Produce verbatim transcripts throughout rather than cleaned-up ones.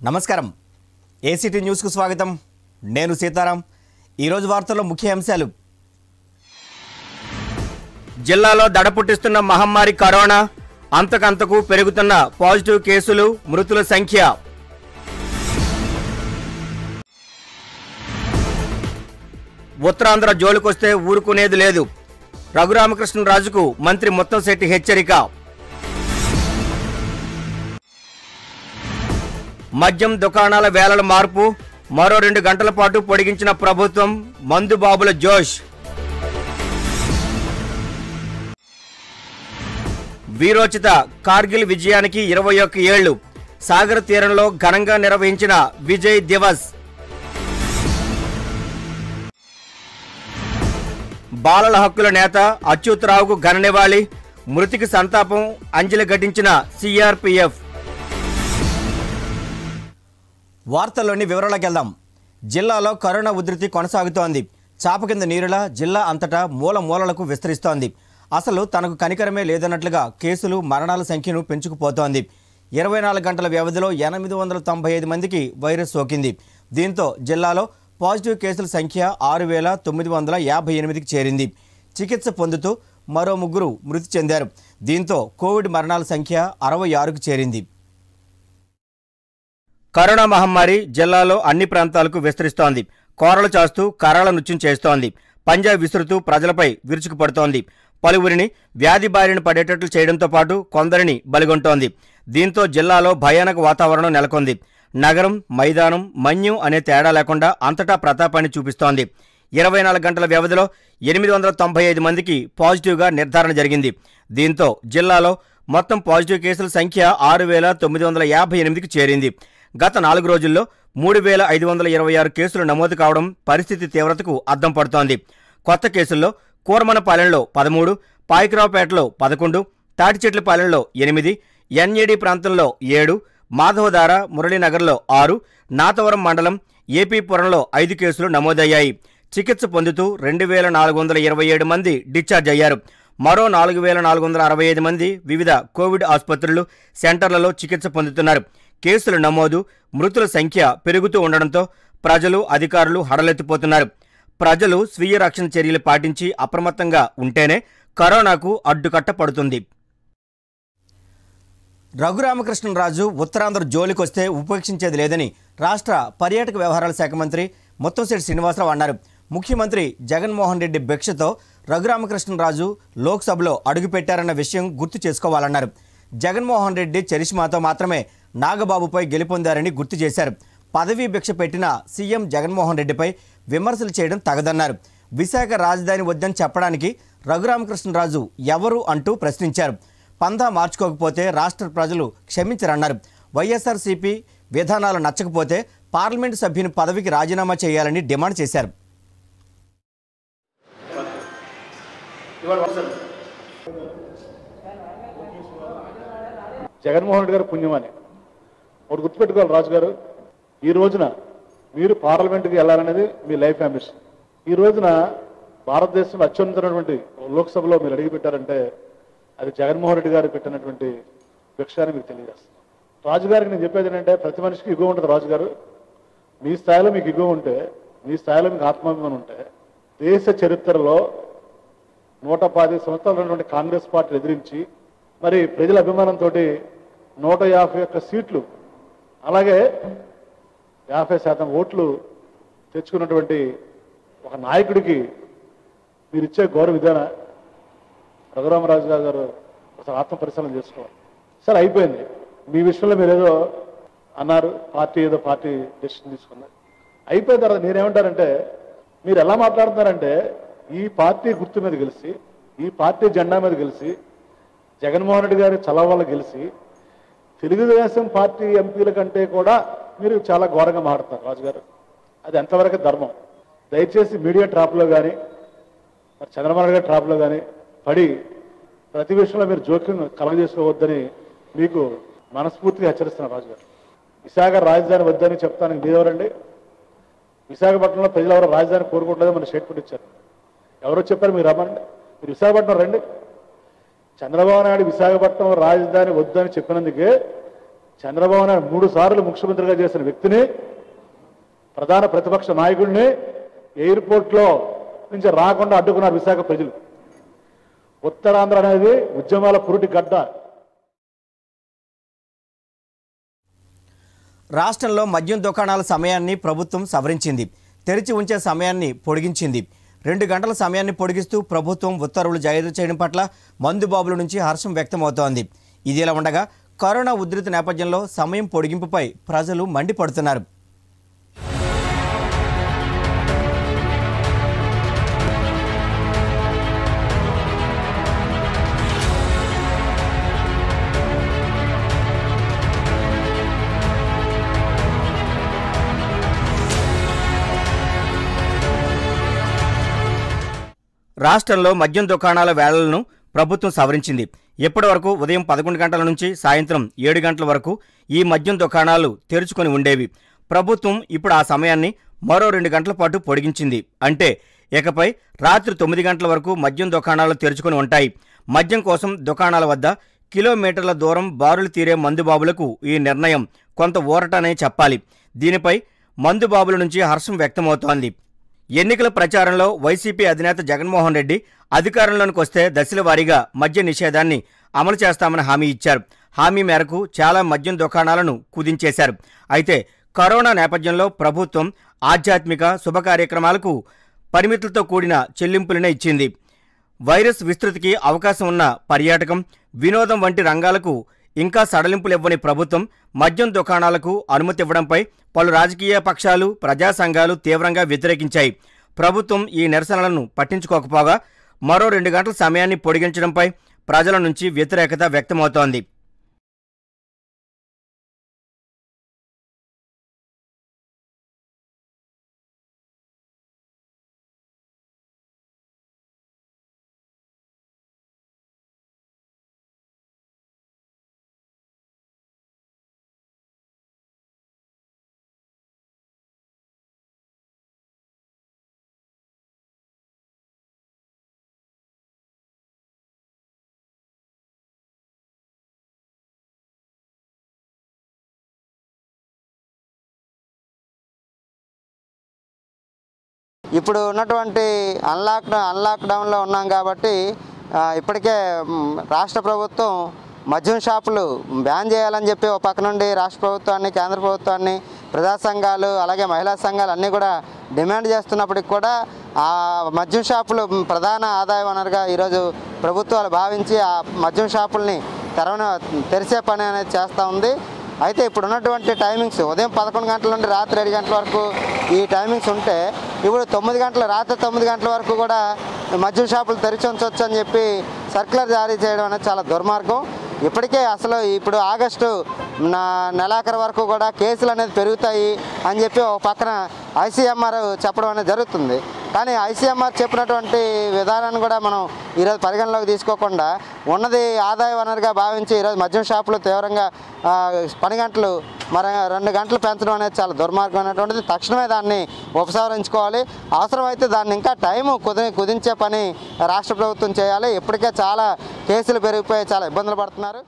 నమస్కారం ACT news కు స్వాగతం నేను సీతారాం ఈ రోజు వార్తల్లో ముఖ్య అంశాలు జిల్లాలో దడపుట్టిస్తున్న మహమ్మారి కరోనా అంతకంతకు పెరుగుతున్న పాజిటివ్ కేసులు మృతుల సంఖ్య ఉత్తరాంధ్ర జోలుకొస్తే ఊరుకునేది లేదు రఘురామకృష్ణరాజుకు మంత్రి ముత్తంశెట్టి హెచ్చరిక మద్యం దుకాణాల వేలల మార్పు మరో రెండు గంటల పాటు పొడిగించిన ప్రభుత్వం మందుబాబుల జోష్ వీరోచిత కార్గిల్ విజయానికి ఇరవై ఒక్క ఏళ్లు సాగర్ తీరంలో ఘనంగా నిర్వహించిన విజయ్ దివస్ బాలల హక్కుల నేత అచ్యుతరావుకు ఘన నివాళి మృతికి సంతాపం అంజలి ఘటించిన సిఆర్పిఎఫ్ వార్తల్లోని వివరాలకు వెళ్దాం. జిల్లాలో కరోనా ఉధృతి కొనసాగుతోంది. చాప కింద నీరులా జిల్లా అంతటా మూల మూలలకు విస్తరిస్తోంది. అసలు తనకు కనికరమే లేదన్నట్లుగా కేసులు మరణాల సంఖ్యను పెంచుకుపోతోంది. ఇరవై నాలుగు గంటల వ్యవధిలో ఎనిమిది వందల తొంభై ఐదు మందికి వైరస్ సోకింది. దీంతో జిల్లాలో పాజిటివ్ కేసుల సంఖ్య ఆరు వేల తొమ్మిది వందల యాభై ఎనిమిదికి చేరింది. చికిత్స పొందుతూ మరో ముగ్గురు మృతి చెందారు. దీంతో కోవిడ్ మరణాల సంఖ్య అరవై ఆరుకు చేరింది. కరోనా మహమ్మారి జిల్లాలో అన్ని ప్రాంతాలకు విస్తరిస్తోంది. కోరలు చాస్తూ కరాళ నృత్యం చేస్తోంది. పంజా విసురుతూ ప్రజలపై విరుచుకుపడుతోంది. పలువురిని వ్యాధి బారిన పడేటట్లు చేయడంతో పాటు కొందరిని బలిగొంటోంది. దీంతో జిల్లాలో భయానక వాతావరణం నెలకొంది. నగరం మైదానం మన్యం అనే తేడా లేకుండా అంతటా ప్రతాపాన్ని చూపిస్తోంది. ఇరవై నాలుగు గంటల వ్యవధిలో ఎనిమిది వందల తొంభై ఐదు మందికి పాజిటివ్గా నిర్ధారణ జరిగింది. దీంతో జిల్లాలో మొత్తం పాజిటివ్ కేసుల సంఖ్య ఆరు వేల తొమ్మిది వందల యాభై ఎనిమిదికి చేరింది. గత నాలుగు రోజుల్లో మూడు వేల ఐదు వందల ఇరవై ఆరు కేసులు నమోదు కావడం పరిస్థితి తీవ్రతకు అద్దం పడుతోంది. కొత్త కేసుల్లో కూర్మనపాలెంలో పదమూడు, పాయకరావుపేటలో పదకొండు, తాటిచెట్లపాలెంలో ఎనిమిది, ఎన్ఏడి ప్రాంతంలో ఏడు, మాధవధార మురళీనగర్లో ఆరు, నాతవరం మండలం ఏపీపురంలో ఐదు కేసులు నమోదయ్యాయి. చికిత్స పొందుతూ రెండు వేల నాలుగు వందల ఇరవై ఏడు మంది డిశ్చార్జ్ అయ్యారు. మరో నాలుగు వేల నాలుగు వందల అరవై ఐదు మంది వివిధ కోవిడ్ ఆసుపత్రులు సెంటర్లలో చికిత్స పొందుతున్నారు. కేసుల నమోదు మృతుల సంఖ్య పెరుగుతూ ఉండడంతో ప్రజలు అధికారులు హడలెత్తిపోతున్నారు. ప్రజలు స్వీయ రక్షణ చర్యలు పాటించి అప్రమత్తంగా ఉంటేనే కరోనాకు అడ్డుకట్ట పడుతుంది. రఘురామకృష్ణరాజు ఉత్తరాంధ్ర జోలికొస్తే ఉపేక్షించేది లేదని రాష్ట్ర పర్యాటక వ్యవహారాల శాఖ మంత్రి ముత్తంశెట్టి శ్రీనివాసరావు అన్నారు. ముఖ్యమంత్రి జగన్మోహన్ రెడ్డి భిక్షతో రఘురామకృష్ణరాజు లోక్సభలో అడుగుపెట్టారన్న విషయం గుర్తు చేసుకోవాలన్నారు. జగన్మోహన్ రెడ్డి చరిష్మాతో మాత్రమే నాగబాబుపై గెలుపొందారని గుర్తు చేశారు. పదవీ భిక్ష పెట్టిన సీఎం జగన్మోహన్ రెడ్డిపై విమర్శలు చేయడం తగదన్నారు. విశాఖ రాజధాని వద్దని చెప్పడానికి రఘురామకృష్ణరాజు ఎవరు అంటూ ప్రశ్నించారు. పందా మార్చుకోకపోతే రాష్ట్ర ప్రజలు క్షమించరన్నారు. వైఎస్ఆర్సీపీ విధానాలు నచ్చకపోతే పార్లమెంటు సభ్యుని పదవికి రాజీనామా చేయాలని డిమాండ్ చేశారు. జగన్మోహన్ రెడ్డి గారు పుణ్యమని ఒకటి గుర్తుపెట్టుకోవాలి. రాజు గారు, ఈ రోజున మీరు పార్లమెంటుకి వెళ్ళాలనేది మీ లైఫ్ అంబిషన్. ఈ రోజున భారతదేశంలో అత్యున్నతమైనటువంటి లోక్సభలో మీరు అడిగిపెట్టారంటే అది జగన్మోహన్ రెడ్డి గారు పెట్టినటువంటి భిక్షాన్ని మీకు తెలియజేస్తుంది. రాజుగారికి నేను చెప్పేది ఏంటంటే ప్రతి మనిషికి ఇగో ఉంటుంది. రాజుగారు, మీ స్థాయిలో మీకు ఇగో ఉంటే, మీ స్థాయిలో మీకు ఆత్మాభిమానం ఉంటే, దేశ చరిత్రలో నూట పది సంవత్సరాలు ఉన్నటువంటి కాంగ్రెస్ పార్టీని ఎదిరించి మరి ప్రజల అభిమానంతో నూట యాభై ఒక్క సీట్లు అలాగే యాభై శాతం ఓట్లు తెచ్చుకున్నటువంటి ఒక నాయకుడికి మీరు ఇచ్చే గౌరవ విధాన రఘురామరాజు గారు ఒకసారి ఆత్మ పరిశీలన చేసుకోవాలి. సరే, అయిపోయింది. మీ విషయంలో మీరు ఏదో అన్నారు, పార్టీ ఏదో పార్టీ డెసిషన్ తీసుకున్నారు, అయిపోయిన తర్వాత నేనేమంటారంటే మీరు ఎలా మాట్లాడుతున్నారంటే ఈ పార్టీ గుర్తు మీద గెలిచి, ఈ పార్టీ జెండా మీద గెలిచి, జగన్మోహన్ రెడ్డి గారి చలవల్ల గెలిచి తెలుగుదేశం పార్టీ ఎంపీల కంటే కూడా మీరు చాలా ఘోరంగా మాట్లాడతారు. రాజుగారు, అది ఎంతవరకు ధర్మం? దయచేసి మీడియా ట్రాప్లో కానీ మరి చంద్రబాబు గారి ట్రాప్లో కానీ పడి ప్రతి విషయంలో మీరు జోక్యం కలగజేసుకోవద్దని మీకు మనస్ఫూర్తిగా హెచ్చరిస్తున్నారు. రాజుగారు, విశాఖ రాజధాని వద్దని చెప్తానికి మీరెవరండి? విశాఖపట్నంలో ప్రజలు ఎవరో రాజధాని కోరుకోవట్లేదో మన స్టేట్మెంట్ ఇచ్చారు. ఎవరో చెప్పారు మీరు రమ్మండి, మీరు విశాఖపట్నం రండి. చంద్రబాబు నాయుడు విశాఖపట్నం రాజధాని వద్దని చెప్పినందుకే చంద్రబాబు నాయుడు మూడు సార్లు ముఖ్యమంత్రిగా చేసిన వ్యక్తిని, ప్రధాన ప్రతిపక్ష నాయకుడిని ఎయిర్పోర్ట్లో నుంచి రాకుండా అడ్డుకున్నారు విశాఖ ప్రజలు. ఉత్తరాంధ్ర అనేది ఉద్యమాల పురుటి గడ్డ. రాష్ట్రంలో మద్యం దుకాణాల సమయాన్ని ప్రభుత్వం సవరించింది. తెరిచి ఉంచే సమయాన్ని పొడిగించింది. రెండు గంటల సమయాన్ని పొడిగిస్తూ ప్రభుత్వం ఉత్తర్వులు జారీ చేయడం పట్ల మందుబాబుల నుంచి హర్షం వ్యక్తమవుతోంది. ఇదిలా ఉండగా కరోనా ఉధృతి నేపథ్యంలో సమయం పొడిగింపుపై ప్రజలు మండిపడుతున్నారు. రాష్ట్రంలో మద్యం దుకాణాల వేళలను ప్రభుత్వం సవరించింది. ఇప్పటి వరకు ఉదయం పదకొండు గంటల నుంచి సాయంత్రం ఏడు గంటల వరకు ఈ మద్యం దుకాణాలు తెరుచుకొని ఉండేవి. ప్రభుత్వం ఇప్పుడు ఆ సమయాన్ని మరో రెండు గంటల పాటు పొడిగించింది. అంటే ఇకపై రాత్రి తొమ్మిది గంటల వరకు మద్యం దుకాణాలు తెరుచుకొని ఉంటాయి. మద్యం కోసం దుకాణాల వద్ద కిలోమీటర్ల దూరం బారులు తీరే మందుబాబులకు ఈ నిర్ణయం కొంత ఊరటనే చెప్పాలి. దీనిపై మందుబాబుల నుంచి హర్షం వ్యక్తమవుతోంది. ఎన్నికల ప్రచారంలో వైసీపీ అధినేత జగన్మోహన్ రెడ్డి అధికారంలోకి వస్తే దశల వారీగా మద్య నిషేధాన్ని అమలు చేస్తామని హామీ ఇచ్చారు. హామీ మేరకు చాలా మద్యం దుకాణాలను కుదించేశారు. అయితే కరోనా నేపథ్యంలో ప్రభుత్వం ఆధ్యాత్మిక శుభ కార్యక్రమాలకు పరిమితులతో కూడిన చెల్లింపులనే ఇచ్చింది. వైరస్ విస్తృతికి అవకాశం ఉన్న పర్యాటకం, వినోదం వంటి రంగాలకు ఇంకా సడలింపులివ్వని ప్రభుత్వం మద్యం దుకాణాలకు అనుమతి ఇవ్వడంపై పలు రాజకీయ పక్షాలు, ప్రజా సంఘాలు తీవ్రంగా వ్యతిరేకించాయి. ప్రభుత్వం ఈ నిరసనలను పట్టించుకోకపోగా మరో రెండు గంటల సమయాన్ని పొడిగించడంపై ప్రజల నుంచి వ్యతిరేకత వ్యక్తమవుతోంది. ఇప్పుడు ఉన్నటువంటి అన్లాక్ అన్లాక్డౌన్లో ఉన్నాం కాబట్టి ఇప్పటికే రాష్ట్ర ప్రభుత్వం మద్యం షాపులు బ్యాన్ చేయాలని చెప్పి ఒక పక్క నుండి రాష్ట్ర ప్రభుత్వాన్ని, కేంద్ర ప్రభుత్వాన్ని, ప్రజా సంఘాలు అలాగే మహిళా సంఘాలు అన్నీ కూడా డిమాండ్ చేస్తున్నప్పటికి కూడా ఆ మద్యం షాపులు ప్రధాన ఆదాయ వనరుగా ఈరోజు ప్రభుత్వాలు భావించి ఆ మద్యం షాపుల్ని తెరవన తెరిచే పని అనేది చేస్తూ ఉంది. అయితే ఇప్పుడు ఉన్నటువంటి టైమింగ్స్ ఉదయం పదకొండు గంటల నుండి రాత్రి ఏడు గంటల వరకు ఈ టైమింగ్స్ ఉంటే ఇప్పుడు తొమ్మిది గంటల రాత్రి తొమ్మిది గంటల వరకు కూడా మద్యం షాపులు తెరిచి ఉంచవచ్చు అని చెప్పి సర్క్యులర్ జారీ చేయడం అనేది చాలా దుర్మార్గం. ఇప్పటికే అసలు ఇప్పుడు ఆగస్టు నా నెలాఖరు వరకు కూడా కేసులు అనేది పెరుగుతాయి అని చెప్పి ఒక పక్కన ఐసీఎంఆర్ చెప్పడం అనేది జరుగుతుంది. కానీ ఐసీఎంఆర్ చెప్పినటువంటి విధానాన్ని కూడా మనం ఈరోజు పరిగణలోకి తీసుకోకుండా ఉన్నది ఆదాయ వనరుగా భావించి ఈరోజు మద్యం షాపులు తీవ్రంగా పని గంటలు మరి రెండు గంటలు పెంచడం అనేది చాలా దుర్మార్గం అనేటువంటిది. తక్షణమే దాన్ని ఉపసంహరించుకోవాలి. అవసరమైతే దాన్ని ఇంకా టైము కుది కుదించే పని రాష్ట్ర ప్రభుత్వం చేయాలి. ఇప్పటికే చాలా కేసులు పెరిగిపోయి చాలా ఇబ్బందులు పడుతున్నారు.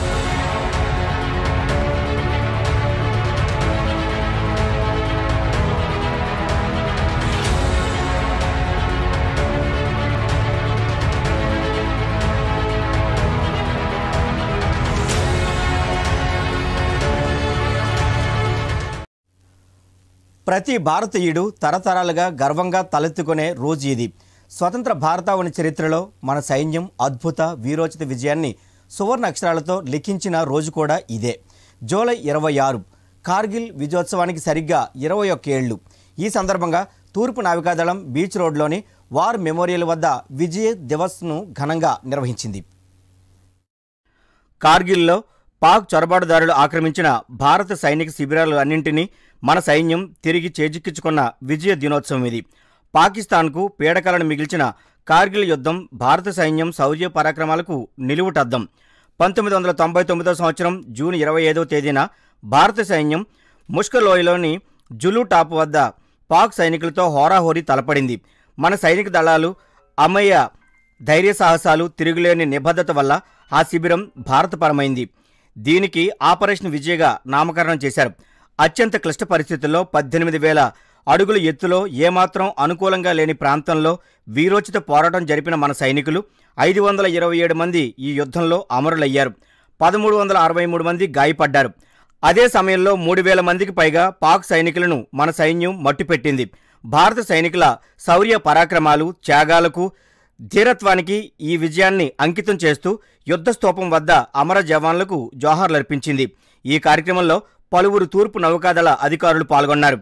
ప్రతి భారతీయుడు తరతరాలుగా గర్వంగా తలెత్తుకునే రోజు ఇది. స్వతంత్ర భారతావని చరిత్రలో మన సైన్యం అద్భుత వీరోచిత విజయాన్ని సువర్ణ అక్షరాలతో లిఖించిన రోజు కూడా ఇదే. జూలై ఇరవై ఆరు కార్గిల్ విజయోత్సవానికి సరిగ్గా ఇరవై ఒక్క ఏళ్లు. ఈ సందర్భంగా తూర్పు నావికాదళం బీచ్ రోడ్లోని వార్ మెమోరియల్ వద్ద విజయ్ దివస్ను ఘనంగా నిర్వహించింది. కార్గిల్లో పాక్ చొరబాటుదారులు ఆక్రమించిన భారత సైనిక శిబిరాలు అన్నింటినీ మన సైన్యం తిరిగి చేజిక్కించుకున్న విజయ దినోత్సవం ఇది. పాకిస్తాన్కు పీడకలను మిగిల్చిన కార్గిల్ యుద్ధం భారత సైన్యం శౌర్య పరాక్రమాలకు నిలువుటద్దం. పంతొమ్మిది వందల తొంభై తొమ్మిదో సంవత్సరం జూన్ ఇరవై ఐదవ తేదీన భారత సైన్యం ముష్కలోయలోని జులు టాప్ వద్ద పాక్ సైనికులతో హోరాహోరీ తలపడింది. మన సైనిక దళాలు అమయ్య ధైర్య సాహసాలు, తిరుగులేని నిబద్ధత వల్ల ఆ శిబిరం భారతపరమైంది. దీనికి ఆపరేషన్ విజయ్గా నామకరణం చేశారు. అత్యంత క్లిష్ట పరిస్థితుల్లో పద్దెనిమిది వేల అడుగుల ఎత్తులో ఏమాత్రం అనుకూలంగా లేని ప్రాంతంలో వీరోచిత పోరాటం జరిపిన మన సైనికులు ఐదు వందల ఇరవై ఏడు మంది ఈ యుద్ధంలో అమరులయ్యారు. పదమూడు వందల అరవై మూడు మంది గాయపడ్డారు. అదే సమయంలో మూడు వేల మందికి పైగా పాక్ సైనికులను మన సైన్యం మట్టుపెట్టింది. భారత సైనికుల శౌర్య పరాక్రమాలు, త్యాగాలకు, ధీరత్వానికి ఈ విజయాన్ని అంకితం చేస్తూ యుద్ధ స్తూపం వద్ద అమర జవాన్లకు జోహార్లర్పించింది. ఈ కార్యక్రమంలో పలువురు తూర్పు నౌకాదళ అధికారులు పాల్గొన్నారు.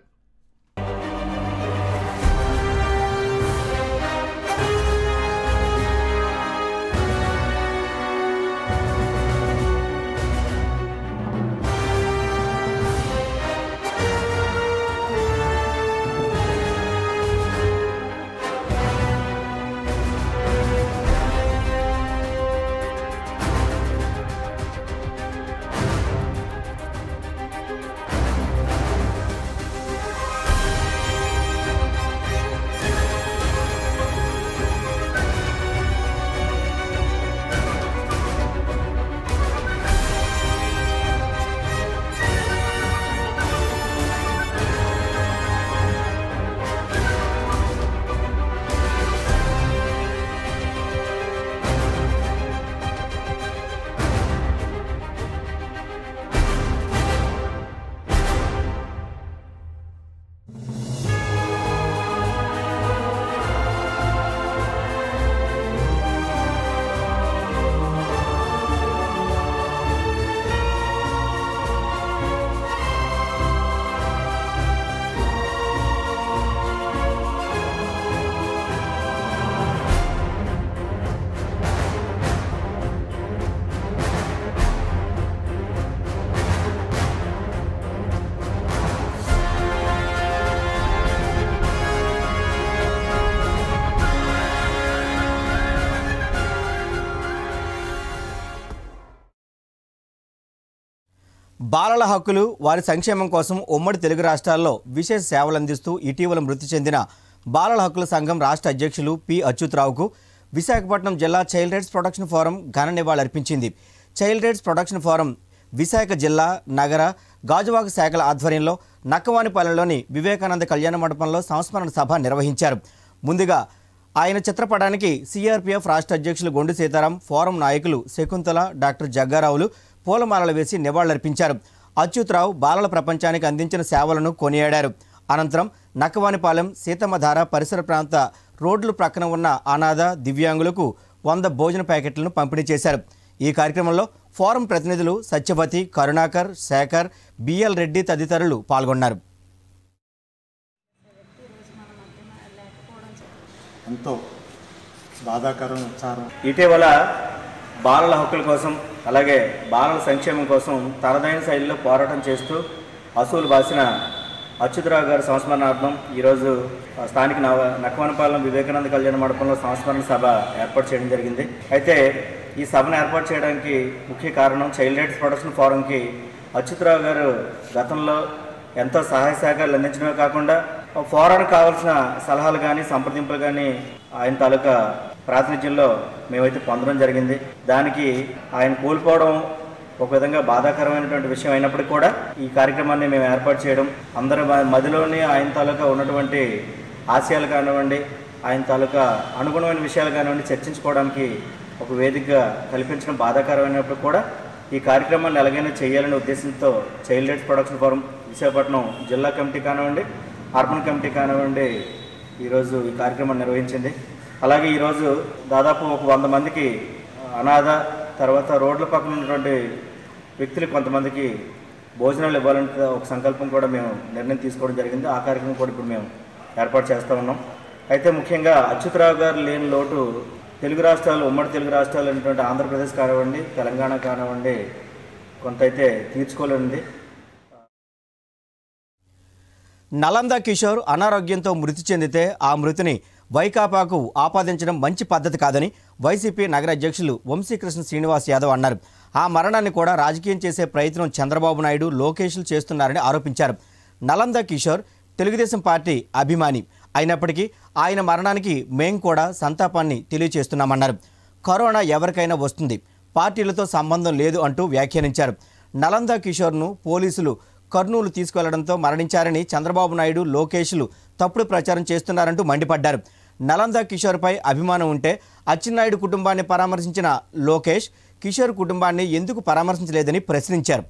బాలల హక్కులు, వారి సంక్షేమం కోసం ఉమ్మడి తెలుగు రాష్ట్రాల్లో విశేష సేవలు అందిస్తూ ఇటీవల మృతి చెందిన బాలల హక్కుల సంఘం రాష్ట్ర అధ్యక్షులు పి అచ్యుతరావుకు విశాఖపట్నం జిల్లా చైల్డ్ రైట్స్ ప్రొటెక్షన్ ఫోరం ఘన నివాళులర్పించింది. Child rights protection forum Visakha జిల్లా, నగర, గాజువాక శాఖల ఆధ్వర్యంలో నక్కవానిపాలెంలోని వివేకానంద కళ్యాణ మండపంలో సంస్మరణ సభ నిర్వహించారు. ముందుగా ఆయన చిత్రపటానికి సిఆర్పీఎఫ్ రాష్ట్ర అధ్యక్షులు గొండు సీతారాం, ఫోరం నాయకులు శకుంతల, డాక్టర్ జగ్గారావులు పూలమాలలు వేసి నివాళులర్పించారు. అచ్యుతరావు బాలల ప్రపంచానికి అందించిన సేవలను కొనియాడారు. అనంతరం నక్కవానిపాలెం, సీతమ్మధార పరిసర ప్రాంత రోడ్లు ప్రక్కన ఉన్న అనాథ, దివ్యాంగులకు వంద భోజన ప్యాకెట్లను పంపిణీ చేశారు. ఈ కార్యక్రమంలో ఫోరం ప్రతినిధులు సత్యవతి, కరుణాకర్, శేఖర్, బిఎల్ రెడ్డి తదితరులు పాల్గొన్నారు. ఎంతో బాధాకరం విచారం. ఇటీవల బాలల హక్కుల కోసం, అలాగే బాలల సంక్షేమం కోసం తనదైన శైలిలో పోరాటం చేస్తూ అసూలు బాసిన అచ్యుతరావు గారి సంస్మరణార్థం ఈరోజు స్థానిక నవ నక్కవానిపాలెం వివేకానంద కళ్యాణ మండపంలో సంస్మరణ సభ ఏర్పాటు చేయడం జరిగింది. అయితే ఈ సభను ఏర్పాటు చేయడానికి ముఖ్య కారణం చైల్డ్ రైట్స్ ప్రొటెక్షన్ ఫోరంకి అచ్యుతరావు గారు గతంలో ఎంతో సహాయ సహకారాలు అందించడమే కాకుండా ఫోరానికి కావాల్సిన సలహాలు కానీ, సంప్రదింపులు కానీ ఆయన తాలూకా ప్రాతినిధ్యంలో మేమైతే పొందడం జరిగింది. దానికి ఆయన కోల్పోవడం ఒక విధంగా బాధాకరమైనటువంటి విషయం అయినప్పటికీ కూడా ఈ కార్యక్రమాన్ని మేము ఏర్పాటు చేయడం, అందరి మదిలోని ఆయన తాలూకా ఉన్నటువంటి ఆశయాలు కానివ్వండి, ఆయన తాలూకా అనుగుణమైన విషయాలు కానివ్వండి చర్చించుకోవడానికి ఒక వేదిక కల్పించడం బాధాకరమైనప్పుడు కూడా ఈ కార్యక్రమాన్ని ఎలాగైనా చేయాలనే ఉద్దేశంతో child rights protection forum Visakhapatnam జిల్లా కమిటీ కానివ్వండి, అర్బన్ కమిటీ కానివ్వండి ఈరోజు ఈ కార్యక్రమాన్ని నిర్వహించింది. అలాగే ఈరోజు దాదాపు ఒక వంద మందికి అనాథ, తర్వాత రోడ్ల పక్కన ఉన్నటువంటి వ్యక్తులకు కొంతమందికి భోజనాలు ఇవ్వాలంటే ఒక సంకల్పం కూడా మేము నిర్ణయం తీసుకోవడం జరిగింది. ఆ కార్యక్రమం కూడా ఇప్పుడు మేము ఏర్పాటు చేస్తూ ఉన్నాం. అయితే ముఖ్యంగా అచ్యుతరావు గారు లేని లోటు తెలుగు రాష్ట్రాలు, ఉమ్మడి తెలుగు రాష్ట్రాలు అనేటువంటి ఆంధ్రప్రదేశ్ కానివ్వండి, తెలంగాణ కానివ్వండి కొంత అయితే తీర్చుకోలేనిది. నలంద కిషోర్ అనారోగ్యంతో మృతి చెందితే ఆ మృతిని వైకాపాకు ఆపాదించడం మంచి పద్ధతి కాదని వైసీపీ నగర అధ్యక్షులు వంశీకృష్ణ శ్రీనివాస్ యాదవ్ అన్నారు. ఆ మరణాన్ని కూడా రాజకీయం చేసే ప్రయత్నం చంద్రబాబు నాయుడు, లోకేష్లు చేస్తున్నారని ఆరోపించారు. నలంద కిషోర్ తెలుగుదేశం పార్టీ అభిమాని అయినప్పటికీ ఆయన మరణానికి మేం కూడా సంతాపాన్ని తెలియజేస్తున్నామన్నారు. కరోనా ఎవరికైనా వస్తుంది, పార్టీలతో సంబంధం లేదు అంటూ వ్యాఖ్యానించారు. నలంద కిషోర్ను పోలీసులు కర్నూలు తీసుకువెళ్లడంతో మరణించారని చంద్రబాబు నాయుడు, లోకేష్లు తప్పుడు ప్రచారం చేస్తున్నారంటూ మండిపడ్డారు. నలంద కిషోర్పై అభిమానం ఉంటే అచ్చెన్నాయుడు కుటుంబాన్ని పరామర్శించిన లోకేష్ కిషోర్ కుటుంబాన్ని ఎందుకు పరామర్శించలేదని ప్రశ్నించారు.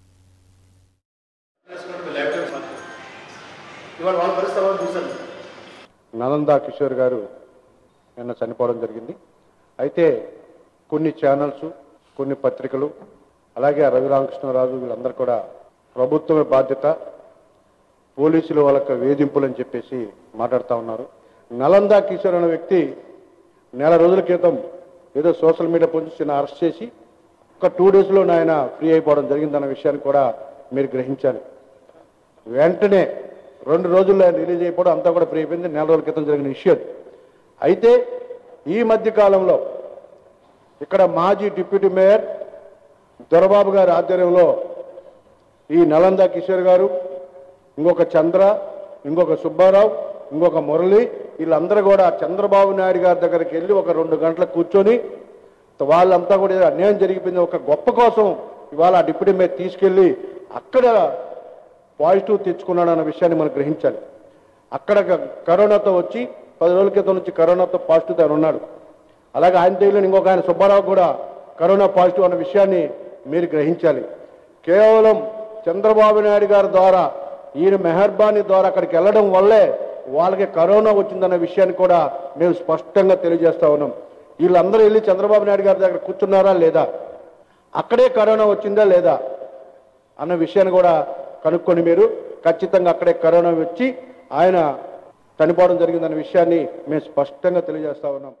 నలంద కిషోర్ గారు నిన్న చనిపోవడం జరిగింది. అయితే కొన్ని ఛానల్స్, కొన్ని పత్రికలు, అలాగే రవి రామకృష్ణరాజు వీళ్ళందరూ కూడా ప్రభుత్వమే బాధ్యత, పోలీసులు వాళ్ళకి వేధింపులు అని చెప్పేసి మాట్లాడుతూ ఉన్నారు. నలంద కిషోర్ అనే వ్యక్తి నెల రోజుల క్రితం ఏదో సోషల్ మీడియా పోలీసు చిన్న అరెస్ట్ చేసి ఒక టూ డేస్లో ఆయన ఫ్రీ అయిపోవడం జరిగిందన్న విషయాన్ని కూడా మీరు గ్రహించాలి. వెంటనే రెండు రోజుల్లో ఆయన రిలీజ్ అయిపోవడం అంతా కూడా ఫ్రీ అయిపోయింది. నెల రోజుల క్రితం జరిగిన విషయం. అయితే ఈ మధ్య కాలంలో ఇక్కడ మాజీ డిప్యూటీ మేయర్ దొరబాబు గారి ఆధ్వర్యంలో ఈ నలంద కిషోర్ గారు, ఇంకొక చంద్ర, ఇంకొక సుబ్బారావు, ఇంకొక మురళి వీళ్ళందరూ కూడా చంద్రబాబు నాయుడు గారి దగ్గరికి వెళ్ళి ఒక రెండు గంటలు కూర్చొని వాళ్ళంతా కూడా అన్యాయం జరిగిపోయింది ఒక గొప్ప కోసం ఇవాళ ఆ డిప్యూటీ మేయర్ తీసుకెళ్ళి అక్కడ పాజిటివ్ తెచ్చుకున్నాడు అన్న విషయాన్ని మనం గ్రహించాలి. అక్కడ కరోనాతో వచ్చి పది రోజుల క్రితం నుంచి కరోనాతో పాజిటివ్ ఆయన ఉన్నాడు. అలాగే ఆయన తెలియని ఇంకొక ఆయన సుబ్బారావు కూడా కరోనా పాజిటివ్ అన్న విషయాన్ని మీరు గ్రహించాలి. కేవలం చంద్రబాబు నాయుడు గారి ద్వారా, ఈయన మెహర్బానీ ద్వారా అక్కడికి వెళ్ళడం వల్లే వాళ్ళకి కరోనా వచ్చిందన్న విషయాన్ని కూడా మేము స్పష్టంగా తెలియజేస్తా ఉన్నాం. వీళ్ళందరూ వెళ్ళి చంద్రబాబు నాయుడు గారి దగ్గర కూర్చున్నారా లేదా, అక్కడే కరోనా వచ్చిందా లేదా అన్న విషయాన్ని కూడా కనుక్కొని మీరు ఖచ్చితంగా అక్కడే కరోనా వచ్చి ఆయన చనిపోవడం జరిగిందన్న విషయాన్ని మేము స్పష్టంగా తెలియజేస్తా ఉన్నాం.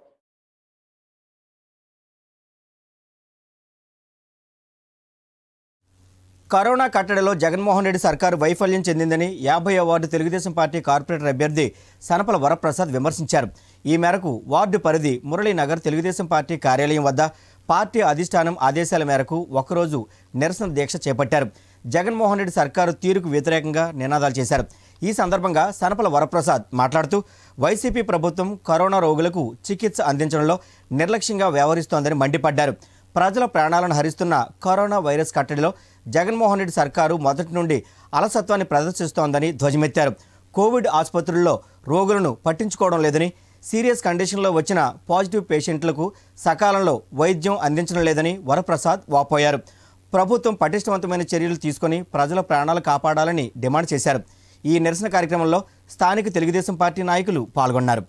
కరోనా కట్టడిలో జగన్మోహన్ రెడ్డి సర్కారు వైఫల్యం చెందిందని యాభై వార్డు తెలుగుదేశం పార్టీ కార్పొరేటర్ అభ్యర్థి సనపల వరప్రసాద్ విమర్శించారు. ఈ మేరకు వార్డు పరిధి మురళీనగర్ తెలుగుదేశం పార్టీ కార్యాలయం వద్ద పార్టీ అధిష్టానం ఆదేశాల మేరకు ఒకరోజు నిరసన దీక్ష చేపట్టారు. జగన్మోహన్ రెడ్డి సర్కారు తీరుకు వ్యతిరేకంగా నినాదాలు చేశారు. ఈ సందర్భంగా సనపల వరప్రసాద్ మాట్లాడుతూ వైసీపీ ప్రభుత్వం కరోనా రోగులకు చికిత్స అందించడంలో నిర్లక్ష్యంగా వ్యవహరిస్తోందని మండిపడ్డారు. ప్రజల ప్రాణాలను హరిస్తున్న కరోనా వైరస్ కట్టడిలో జగన్మోహన్ రెడ్డి సర్కారు మొదటి నుండి అలసత్వాన్ని ప్రదర్శిస్తోందని ధ్వజమెత్తారు. కోవిడ్ ఆసుపత్రుల్లో రోగులను పట్టించుకోవడం లేదని, సీరియస్ కండిషన్లో వచ్చిన పాజిటివ్ పేషెంట్లకు సకాలంలో వైద్యం అందించడం లేదని వరప్రసాద్ వాపోయారు. ప్రభుత్వం పటిష్టవంతమైన చర్యలు తీసుకొని ప్రజల ప్రాణాలు కాపాడాలని డిమాండ్ చేశారు. ఈ నిరసన కార్యక్రమంలో స్థానిక తెలుగుదేశం పార్టీ నాయకులు పాల్గొన్నారు.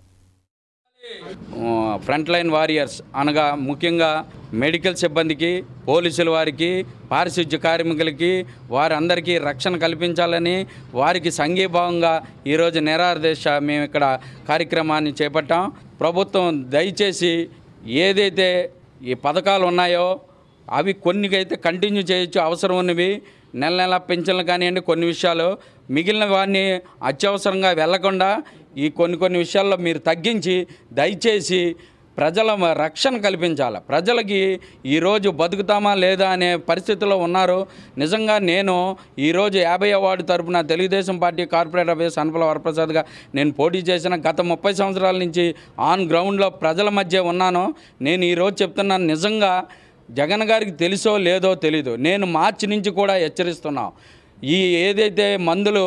ఫ్రంట్ లైన్ వారియర్స్ అనగా ముఖ్యంగా మెడికల్ సిబ్బందికి, పోలీసుల వారికి, పారిశుద్ధ్య కార్మికులకి వారందరికీ రక్షణ కల్పించాలని వారికి సంఘీభావంగా ఈరోజు నిరాదేశ మేము ఇక్కడ కార్యక్రమాన్ని చేపట్టాం. ప్రభుత్వం దయచేసి ఏదైతే ఈ పథకాలు ఉన్నాయో అవి కొన్నికైతే కంటిన్యూ చేయొచ్చు, అవసరం ఉన్నవి నెల నెల పెన్షన్లు కానివ్వండి, కొన్ని విషయాలు మిగిలిన వారిని అత్యవసరంగా వెళ్లకుండా ఈ కొన్ని కొన్ని విషయాల్లో మీరు తగ్గించి దయచేసి ప్రజల రక్షణ కల్పించాలి. ప్రజలకి ఈరోజు బతుకుతామా లేదా అనే పరిస్థితిలో ఉన్నారు. నిజంగా నేను ఈరోజు యాభై వార్డు తరపున తెలుగుదేశం పార్టీ కార్పొరేటర్ అభ్యర్థి సనపల వరప్రసాద్గా నేను పోటీ చేసిన గత ముప్పై సంవత్సరాల నుంచి ఆన్ గ్రౌండ్లో ప్రజల మధ్య ఉన్నాను. నేను ఈరోజు చెప్తున్నాను, నిజంగా జగన్ గారికి తెలుసో లేదో తెలీదు, నేను మార్చి నుంచి కూడా హెచ్చరిస్తున్నాను. ఈ ఏదైతే మందులు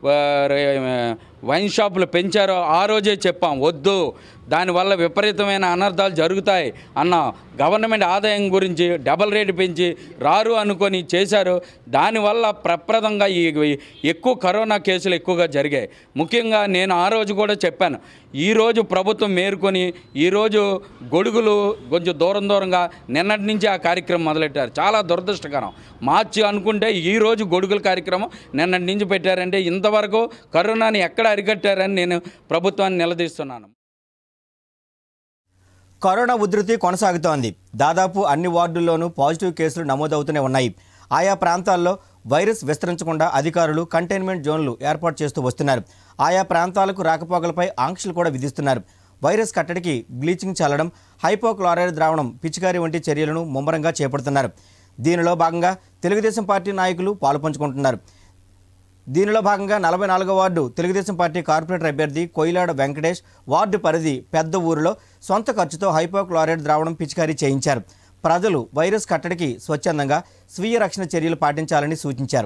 వైన్ షాపులు పెంచారో ఆ రోజే చెప్పాం వద్దు, దానివల్ల విపరీతమైన అనర్థాలు జరుగుతాయి అన్న. గవర్నమెంట్ ఆదాయం గురించి డబల్ రేటు పెంచి రారు అనుకొని చేశారు. దానివల్ల ప్రప్రదంగా ఈ ఎక్కువ కరోనా కేసులు ఎక్కువగా జరిగాయి. ముఖ్యంగా నేను ఆ రోజు కూడా చెప్పాను, ఈరోజు ప్రభుత్వం మేరుకొని ఈరోజు గొడుగులు కొంచెం దూరం దూరంగా నిన్నటి నుంచి ఆ కార్యక్రమం మొదలెట్టారు. చాలా దురదృష్టకరం. మార్చి అనుకుంటే ఈరోజు గొడుగుల కార్యక్రమం నిన్నటి నుంచి పెట్టారంటే ఇంతవరకు కరోనాని ఎక్కడ అరికట్టారని నేను ప్రభుత్వాన్ని నిలదీస్తున్నాను. కరోనా ఉధృతి కొనసాగుతోంది. దాదాపు అన్ని వార్డుల్లోనూ పాజిటివ్ కేసులు నమోదవుతూనే ఉన్నాయి. ఆయా ప్రాంతాల్లో వైరస్ విస్తరించకుండా అధికారులు కంటైన్మెంట్ జోన్లు ఏర్పాటు చేస్తూ వస్తున్నారు. ఆయా ప్రాంతాలకు రాకపోకలపై ఆంక్షలు కూడా విధిస్తున్నారు. వైరస్ కట్టడికి బ్లీచింగ్ చల్లడం, హైపోక్లోరైడ్ ద్రావణం పిచికారీ వంటి చర్యలను ముమ్మరంగా చేపడుతున్నారు. దీనిలో భాగంగా తెలుగుదేశం పార్టీ నాయకులు పాలుపంచుకుంటున్నారు. దీనిలో భాగంగా నలభై నాలుగో వార్డు తెలుగుదేశం పార్టీ కార్పొరేటర్ అభ్యర్థి కొయిలాడ వెంకటేష్ వార్డు పరిధి పెద్ద ఊరిలో సొంత ఖర్చుతో హైపోక్లోరైడ్ ద్రావణం పిచికారీ చేయించారు. ప్రజలు వైరస్ కట్టడికి స్వచ్ఛందంగా స్వీయ రక్షణ చర్యలు పాటించాలని సూచించారు.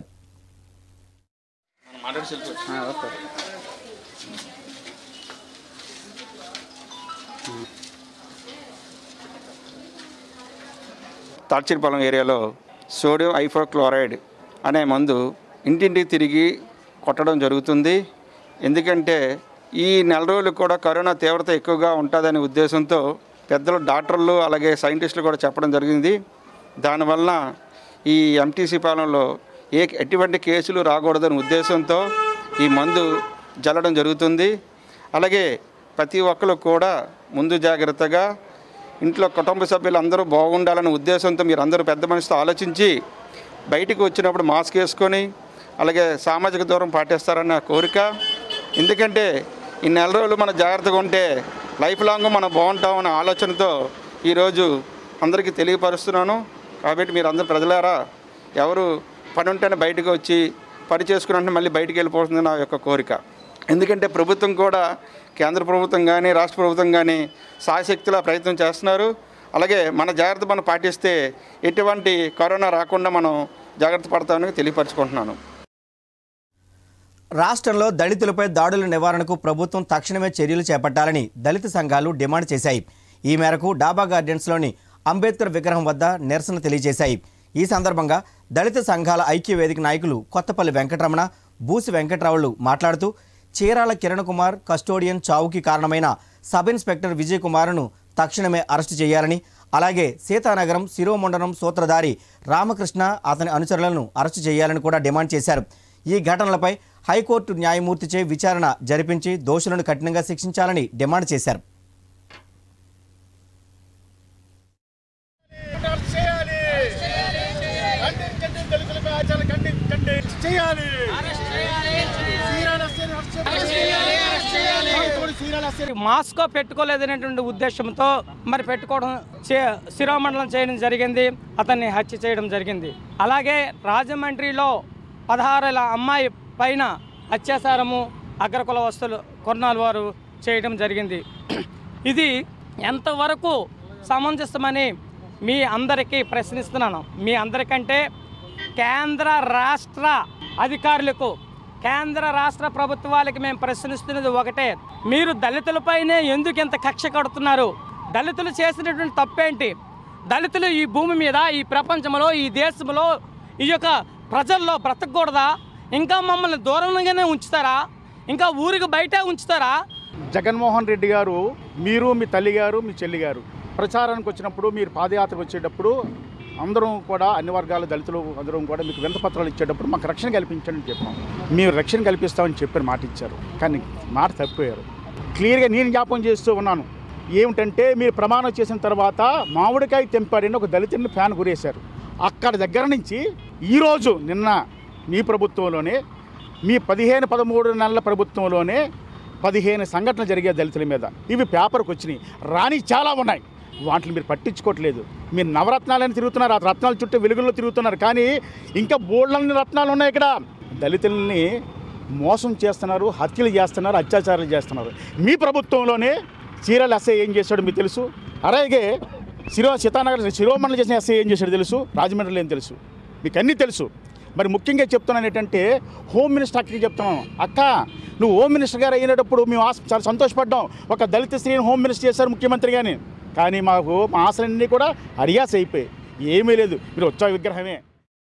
తాడ్చిపాలెం ఏరియాలో సోడియం హైపోక్లోరైడ్ అనే మందు ఇంటింటికి తిరిగి కొట్టడం జరుగుతుంది. ఎందుకంటే ఈ నెల రోజులు కూడా కరోనా తీవ్రత ఎక్కువగా ఉంటుందనే ఉద్దేశంతో పెద్దలు డాక్టర్లు అలాగే సైంటిస్టులు కూడా చెప్పడం జరిగింది. దానివల్ల ఈ ఎంటీసీ పాలెంలో ఏ ఎటువంటి కేసులు రాకూడదనే ఉద్దేశంతో ఈ మందు జల్లడం జరుగుతుంది. అలాగే ప్రతి ఒక్కరు కూడా ముందు జాగ్రత్తగా ఇంట్లో కుటుంబ సభ్యులు అందరూ బాగుండాలనే ఉద్దేశంతో మీరు అందరూ పెద్ద మనిషితో ఆలోచించి బయటికి వచ్చినప్పుడు మాస్క్ వేసుకొని అలాగే సామాజిక దూరం పాటిస్తారన్న కోరిక. ఎందుకంటే ఈ నెల రోజులు మనం జాగ్రత్తగా ఉంటే లైఫ్ లాంగ్ మనం బాగుంటామన్న ఆలోచనతో ఈరోజు అందరికీ తెలియపరుస్తున్నాను. కాబట్టి మీరు అందరూ ప్రజలారా ఎవరు పని ఉంటేనే బయటకు వచ్చి పని చేసుకున్నట్టు మళ్ళీ బయటికి వెళ్ళిపోతుంది నా యొక్క కోరిక. ఎందుకంటే ప్రభుత్వం కూడా కేంద్ర ప్రభుత్వం కానీ రాష్ట్ర ప్రభుత్వం కానీ సాయశక్తిలా ప్రయత్నం చేస్తున్నారు. అలాగే మన జాగ్రత్త మనం పాటిస్తే ఎటువంటి కరోనా రాకుండా మనం జాగ్రత్త పడతామని తెలియపరచుకుంటున్నాను. రాష్ట్రంలో దళితులపై దాడుల నివారణకు ప్రభుత్వం తక్షణమే చర్యలు చేపట్టాలని దళిత సంఘాలు డిమాండ్ చేశాయి. ఈ మేరకు డాబా గార్డెన్స్లోని అంబేద్కర్ విగ్రహం వద్ద నిరసన తెలియజేశాయి. ఈ సందర్భంగా దళిత సంఘాల ఐక్య వేదిక నాయకులు కొత్తపల్లి వెంకటరమణ, బూసి వెంకట్రావులు మాట్లాడుతూ చీరాల కిరణ్ కుమార్ కస్టోడియన్ చావుకి కారణమైన సబ్ ఇన్స్పెక్టర్ విజయ్ కుమార్ను తక్షణమే అరెస్టు చేయాలని, అలాగే సీతానగరం శిరోమండలం సూత్రధారి రామకృష్ణ అతని అనుచరులను అరెస్టు చేయాలని కూడా డిమాండ్ చేశారు. ఈ ఘటనలపై హైకోర్టు న్యాయమూర్తిచే విచారణ జరిపించి దోషులను కఠినంగా శిక్షించాలని డిమాండ్ చేశారు. మాస్క్ పెట్టుకోలేదనేటువంటి ఉద్దేశంతో మరి పెట్టుకోవడం శిరోమండలం చేయడం జరిగింది. అతన్ని హత్య చేయడం జరిగింది. అలాగే రాజమండ్రిలో పదహారేళ్ళ అమ్మాయి పైన అత్యాచారము అగ్రకుల వస్తువులు కొన్నాళ్ళు వారు చేయడం జరిగింది. ఇది ఎంతవరకు సమంజసమని మీ అందరికీ ప్రశ్నిస్తున్నాను. మీ అందరికంటే కేంద్ర రాష్ట్ర అధికారులకు, కేంద్ర రాష్ట్ర ప్రభుత్వాలకి మేము ప్రశ్నిస్తున్నది ఒకటే, మీరు దళితులపైనే ఎందుకు ఇంత కక్ష కడుతున్నారు? దళితులు చేసినటువంటి తప్పేంటి? దళితులు ఈ భూమి మీద, ఈ ప్రపంచంలో, ఈ దేశంలో, ఈ యొక్క ప్రజల్లో బ్రతకూడదా? ఇంకా మమ్మల్ని దూరంగానే ఉంచుతారా? ఇంకా ఊరికి బయట ఉంచుతారా? జగన్మోహన్ రెడ్డి గారు, మీరు, మీ తల్లి గారు, మీ చెల్లి గారు ప్రచారానికి వచ్చినప్పుడు, మీరు పాదయాత్రకు వచ్చేటప్పుడు అందరం కూడా అన్ని వర్గాల దళితులు అందరం కూడా మీకు వినతిపత్రాలు ఇచ్చేటప్పుడు మాకు రక్షణ కల్పించండి అని చెప్పాం. మీరు రక్షణ కల్పిస్తామని చెప్పారు, మాట ఇచ్చారు. కానీ మాట తప్పిపోయారు. క్లియర్గా నేను జ్ఞాపకం చేస్తూ ఉన్నాను. ఏమిటంటే మీరు ప్రమాణం చేసిన తర్వాత మామిడికాయ తెంపాడని ఒక దళితుడిని ఫ్యాన్ గురేశారు. అక్కడ దగ్గర నుంచి ఈరోజు నిన్న మీ ప్రభుత్వంలోనే, మీ పదిహేను పదమూడు నెలల ప్రభుత్వంలోనే పదిహేను సంఘటనలు జరిగే దళితుల మీద. ఇవి పేపర్కి వచ్చినాయి. రాని చాలా ఉన్నాయి. వాటిని మీరు పట్టించుకోవట్లేదు. మీరు నవరత్నాలని తిరుగుతున్నారు, ఆ రత్నాల చుట్టూ వెలుగుల్లో తిరుగుతున్నారు. కానీ ఇంకా బోల్డన్ని రత్నాలు ఉన్నాయి. ఇక్కడ దళితుల్ని మోసం చేస్తున్నారు, హత్యలు చేస్తున్నారు, అత్యాచారాలు చేస్తున్నారు. మీ ప్రభుత్వంలోనే చీరాల ఎస్ఐ ఏం చేశాడు మీకు తెలుసు. అలాగే శిరో సీతానగర్ శిరోమండలం చేసిన ఎస్ఐ ఏం చేశాడు తెలుసు. రాజమండ్రిలో ఏం తెలుసు, మీకు అన్నీ తెలుసు. మరి ముఖ్యంగా చెప్తున్నాను ఏంటంటే, హోమ్ మినిస్టర్ అక్కడికి చెప్తున్నాను, అక్క నువ్వు హోమ్ మినిస్టర్ గారు అయినప్పుడు మేము ఆశ చాలా సంతోషపడ్డాం. ఒక దళిత స్త్రీని హోమ్ మినిస్టర్ చేశారు ముఖ్యమంత్రి కానీ. కానీ మాకు మా ఆశలన్నీ కూడా అడియాస్ అయిపోయి ఏమీ లేదు. మీరు వచ్చా విగ్రహమే.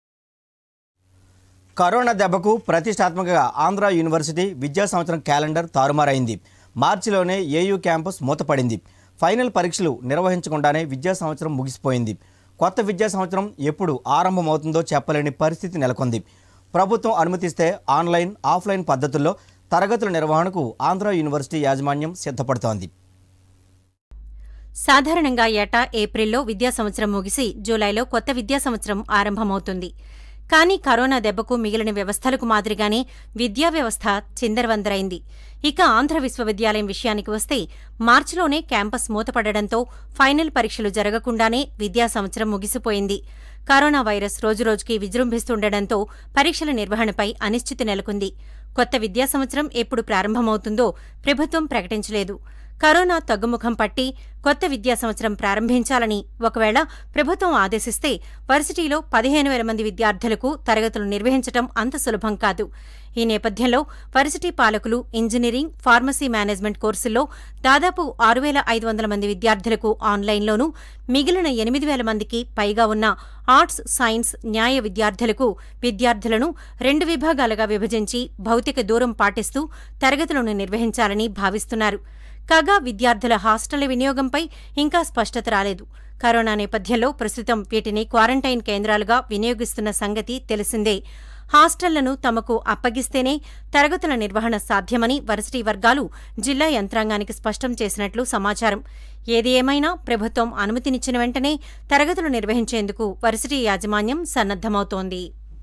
కరోనా దెబ్బకు ప్రతిష్టాత్మకంగా ఆంధ్ర యూనివర్సిటీ విద్యా సంవత్సరం క్యాలెండర్ తారుమారైంది. మార్చిలోనే ఏయూ క్యాంపస్ మూతపడింది. ఫైనల్ పరీక్షలు నిర్వహించకుండానే విద్యా సంవత్సరం ముగిసిపోయింది. కొత్త విద్యా సంవత్సరం ఎప్పుడు ఆరంభమవుతుందో చెప్పలేని పరిస్థితి నెలకొంది. ప్రభుత్వం అనుమతిస్తే ఆన్లైన్, ఆఫ్లైన్ పద్ధతుల్లో తరగతుల నిర్వహణకు ఆంధ్ర యూనివర్సిటీ యాజమాన్యం సిద్ధపడుతోంది. సాధారణంగా ఏటా ఏప్రిల్లో విద్యా సంవత్సరం ముగిసి జూలైలో కొత్త విద్యా సంవత్సరం ఆరంభమవుతుంది. కానీ కరోనా దెబ్బకు మిగిలిన వ్యవస్థలకు మాదిరిగానే విద్యా వ్యవస్థ చిందరవందరైంది. ఇక ఆంధ్ర విశ్వవిద్యాలయం విషయానికి వస్తే మార్చిలోనే క్యాంపస్ మూతపడడంతో ఫైనల్ పరీక్షలు జరగకుండానే విద్యా సంవత్సరం ముగిసిపోయింది. కరోనా వైరస్ రోజురోజుకి విజృంభిస్తుండటంతో పరీక్షల నిర్వహణపై అనిశ్చితి నెలకొంది. కొత్త విద్యా సంవత్సరం ఎప్పుడు ప్రారంభమవుతుందో ప్రభుత్వం ప్రకటించలేదు. కరోనా తగ్గుముఖం పట్టి కొత్త విద్యా సంవత్సరం ప్రారంభించాలని ఒకవేళ ప్రభుత్వం ఆదేశిస్తే వర్సిటీలో పదిహేను వేల మంది విద్యార్థులకు తరగతులు నిర్వహించడం అంత సులభం కాదు. ఈ నేపథ్యంలో వర్సిటీ పాలకులు ఇంజనీరింగ్, ఫార్మసీ మేనేజ్మెంట్ కోర్సుల్లో దాదాపు ఆరు వేల ఐదు వందల మంది విద్యార్థులకు ఆన్లైన్లోనూ, మిగిలిన ఎనిమిది వేల మందికి పైగా ఉన్న ఆర్ట్స్, సైన్స్, న్యాయ విద్యార్థులకు విద్యార్థులను రెండు విభాగాలుగా విభజించి భౌతిక దూరం పాటిస్తూ తరగతులను నిర్వహించాలని భావిస్తున్నారు. కాగా విద్యార్థుల హాస్టళ్ల వినియోగంపై ఇంకా స్పష్టత రాలేదు. కరోనా నేపథ్యంలో ప్రస్తుతం వీటిని క్వారంటైన్ కేంద్రాలుగా వినియోగిస్తున్న సంగతి తెలిసిందే. హాస్టళ్లను తమకు అప్పగిస్తేనే తరగతుల నిర్వహణ సాధ్యమని వర్సిటీ వర్గాలు జిల్లా యంత్రాంగానికి స్పష్టం చేసినట్లు సమాచారం. ఏది ఏమైనా ప్రభుత్వం అనుమతినిచ్చిన వెంటనే తరగతులు నిర్వహించేందుకు వర్సిటీ యాజమాన్యం సన్నద్దమవుతోంది.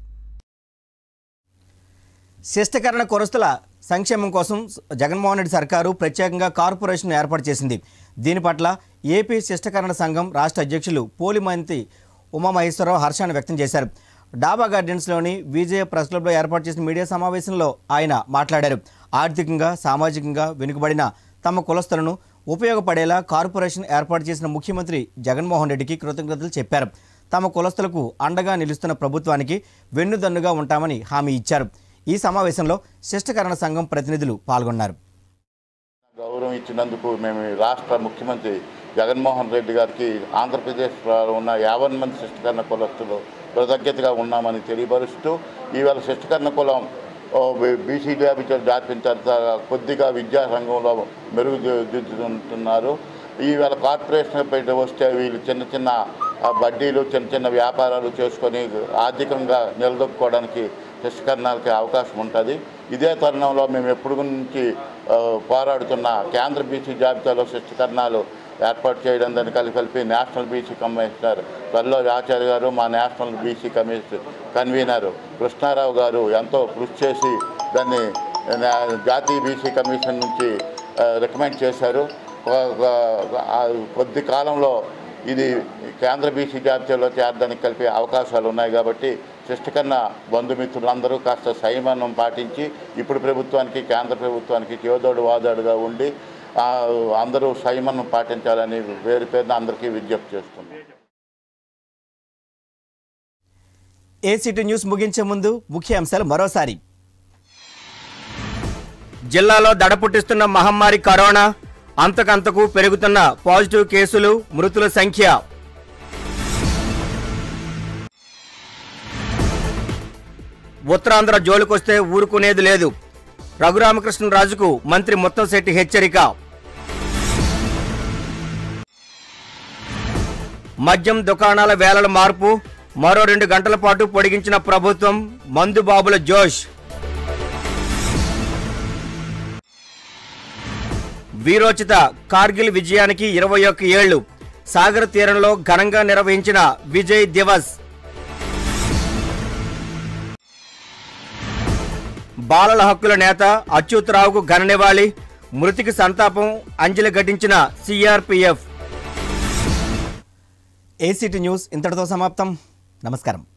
శిష్టకరణ కురస్తుల సంక్షేమం కోసం జగన్మోహన్ రెడ్డి సర్కారు ప్రత్యేకంగా కార్పొరేషన్ ఏర్పాటు చేసింది. దీని పట్ల ఏపీ శిష్టకరణ సంఘం రాష్ట్ర అధ్యక్షులు పోలిమంతి ఉమామహేశ్వరరావు హర్షాన్ని వ్యక్తం చేశారు. డాబా గార్డెన్స్లోని విజయ ప్రెస్ క్లబ్లో ఏర్పాటు చేసిన మీడియా సమావేశంలో ఆయన మాట్లాడారు. ఆర్థికంగా, సామాజికంగా వెనుకబడిన తమ కులస్తులను ఉపయోగపడేలా కార్పొరేషన్ ఏర్పాటు చేసిన ముఖ్యమంత్రి జగన్మోహన్ రెడ్డికి కృతజ్ఞతలు చెప్పారు. తమ కులస్తులకు అండగా నిలుస్తున్న ప్రభుత్వానికి వెన్నుదన్నుగా ఉంటామని హామీ ఇచ్చారు. ఈ సమావేశంలో శిష్టకరణ సంఘం ప్రతినిధులు పాల్గొన్నారు. గౌరవం ఇచ్చినందుకు మేము రాష్ట్ర ముఖ్యమంత్రి జగన్మోహన్ రెడ్డి గారికి ఆంధ్రప్రదేశ్లో ఉన్న యాభై మంది శిష్టకరణ కులస్తులు కృతజ్ఞతగా ఉన్నామని తెలియపరుస్తూ, ఈవేళ శిష్టకరణ కులం బీసీ జాబితా దాటిన తర్వాత కొద్దిగా విద్యారంగంలో మెరుగుదిద్దుతుంటున్నారు. ఈవేళ కార్పొరేషన్ పైన వస్తే వీళ్ళు చిన్న చిన్న బడ్డీలు, చిన్న చిన్న వ్యాపారాలు చేసుకొని ఆర్థికంగా నిలదొక్కుకోవడానికి శిష్టకరణాలకి అవకాశం ఉంటుంది. ఇదే తరుణంలో మేము ఎప్పుడు నుంచి పోరాడుతున్న కేంద్ర బీసీ జాబితాలో శిష్టకరణాలు ఏర్పాటు చేయడం దాన్ని కలిపి కలిపి నేషనల్ బీసీ కమిషనర్ వల్లో ఆచార్య గారు, మా national BC commission convener Krishnarao గారు ఎంతో కృషి చేసి దాన్ని జాతీయ బీసీ కమిషన్ నుంచి రికమెండ్ చేశారు. కొద్ది కాలంలో ఇది కేంద్ర బీసీ జాబితాలో చేరడానికి కలిపే అవకాశాలు ఉన్నాయి. కాబట్టి శిష్టకరణ బంధుమిత్రులందరూ కాస్త సంయమనం పాటించి ఇప్పుడు ప్రభుత్వానికి, కేంద్ర ప్రభుత్వానికి చేదోడు వాదోడుగా ఉండి అందరూ సంయమనం పాటించాలని పేరు పేరున అందరికీ విజ్ఞప్తి చేస్తున్నాం. ఏసీటీ న్యూస్ ముగించే ముందు ముఖ్య అంశాలు మరోసారి. జిల్లాలో దడపుట్టిస్తున్న మహమ్మారి కరోనా, అంతకంతకు పెరుగుతున్న పాజిటివ్ కేసులు, మృతుల సంఖ్య. ఉత్తరాంధ్ర జోలికొస్తే ఊరుకునేది లేదు, రఘురామకృష్ణరాజుకు మంత్రి ముత్తంశెట్టి హెచ్చరిక. మద్యం దుకాణాల వేలల మార్పు, మరో రెండు గంటల పాటు పొడిగించిన ప్రభుత్వం, మందుబాబుల జోష్. వీరోచిత కార్గిల్ విజయానికి ఇరవై ఒక్క ఏళ్లు, సాగర్ తీరంలో ఘనంగా నిర్వహించిన విజయ్ దివస్. బాలల హక్కుల నేత అచ్యుతరావుకు ఘన నివాళి, మృతికి సంతాపం, అంజలి ఘటించిన సిఆర్పిఎఫ్. ఏసీటీ న్యూస్ ఇంతటితో సమాప్తం. నమస్కారం.